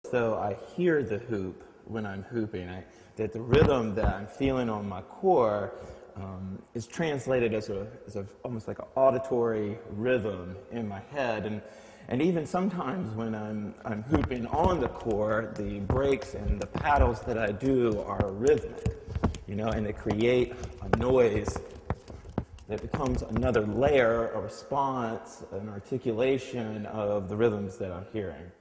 So I hear the hoop when I'm hooping, that the rhythm that I'm feeling on my core is translated as almost like an auditory rhythm in my head. And even sometimes when I'm hooping on the core, the breaks and the paddles that I do are rhythmic, and they create a noise that becomes another layer, a response, an articulation of the rhythms that I'm hearing.